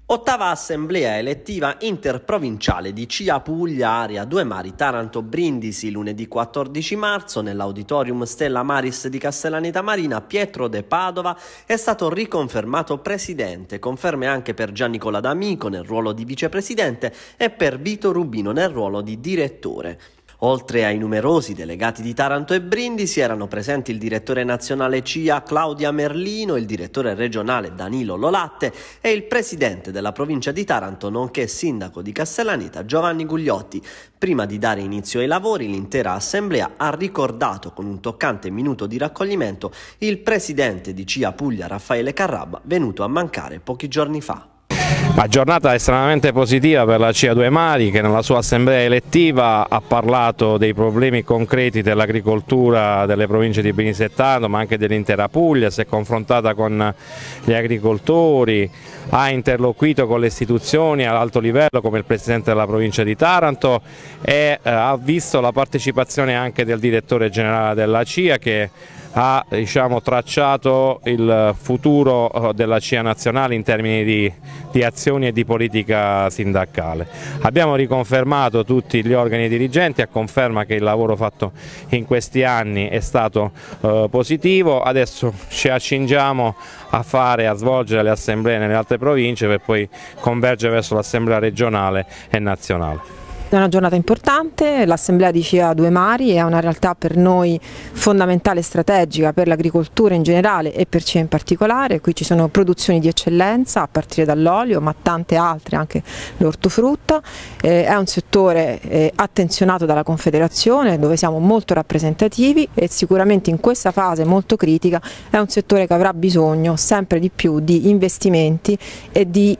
Ottava assemblea elettiva interprovinciale di CIA Puglia Area 2 Mari Taranto Brindisi lunedì 14 marzo nell'Auditorium Stella Maris di Castellaneta Marina. Pietro De Padova è stato riconfermato presidente, conferme anche per Giannicola D'Amico nel ruolo di vicepresidente e per Vito Rubino nel ruolo di direttore. Oltre ai numerosi delegati di Taranto e Brindisi erano presenti il direttore nazionale CIA Claudia Merlino, il direttore regionale Danilo Lolatte e il presidente della provincia di Taranto nonché sindaco di Castellaneta Giovanni Gugliotti. Prima di dare inizio ai lavori, l'intera assemblea ha ricordato con un toccante minuto di raccoglimento il presidente di CIA Puglia Raffaele Carrabba, venuto a mancare pochi giorni fa. La giornata estremamente positiva per la CIA 2 Mari, che nella sua assemblea elettiva ha parlato dei problemi concreti dell'agricoltura delle province di Brindisi e Taranto, ma anche dell'intera Puglia. Si è confrontata con gli agricoltori, ha interloquito con le istituzioni ad alto livello come il presidente della provincia di Taranto e ha visto la partecipazione anche del direttore generale della CIA, che ha tracciato il futuro della CIA nazionale in termini di azioni e di politica sindacale. Abbiamo riconfermato tutti gli organi dirigenti a conferma che il lavoro fatto in questi anni è stato positivo. Adesso ci accingiamo a svolgere le assemblee nelle altre province per poi convergere verso l'assemblea regionale e nazionale. È una giornata importante, l'assemblea di CIA 2 Mari è una realtà per noi fondamentale e strategica per l'agricoltura in generale e per CIA in particolare. Qui ci sono produzioni di eccellenza a partire dall'olio, ma tante altre, anche l'ortofrutta. È un settore attenzionato dalla Confederazione, dove siamo molto rappresentativi, e sicuramente in questa fase molto critica è un settore che avrà bisogno sempre di più di investimenti e di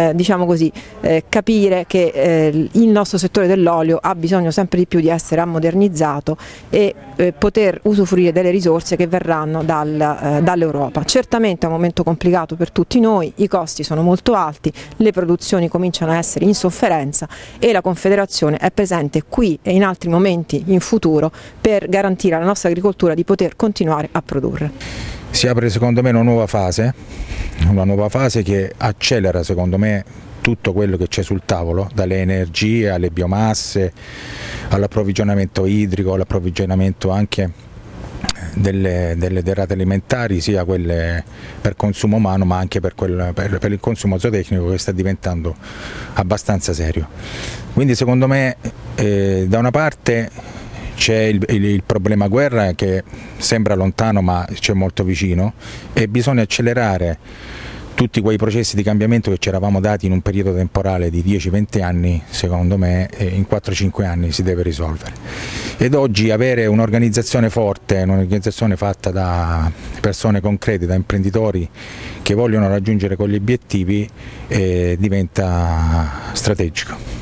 capire che il nostro settore dell'olio ha bisogno sempre di più di essere ammodernizzato e poter usufruire delle risorse che verranno dall'Europa. Certamente è un momento complicato per tutti noi, i costi sono molto alti, le produzioni cominciano a essere in sofferenza e la Confederazione è presente qui e in altri momenti in futuro per garantire alla nostra agricoltura di poter continuare a produrre. Si apre secondo me una nuova fase che accelera secondo me tutto quello che c'è sul tavolo, dalle energie alle biomasse, all'approvvigionamento idrico, all'approvvigionamento anche delle derrate alimentari, sia quelle per consumo umano ma anche per il consumo zootecnico, che sta diventando abbastanza serio. Quindi secondo me da una parte c'è il problema guerra, che sembra lontano ma c'è molto vicino, e bisogna accelerare tutti quei processi di cambiamento che ci eravamo dati in un periodo temporale di 10-20 anni. Secondo me in 4-5 anni si deve risolvere, ed oggi avere un'organizzazione forte, un'organizzazione fatta da persone concrete, da imprenditori che vogliono raggiungere quegli obiettivi, diventa strategico.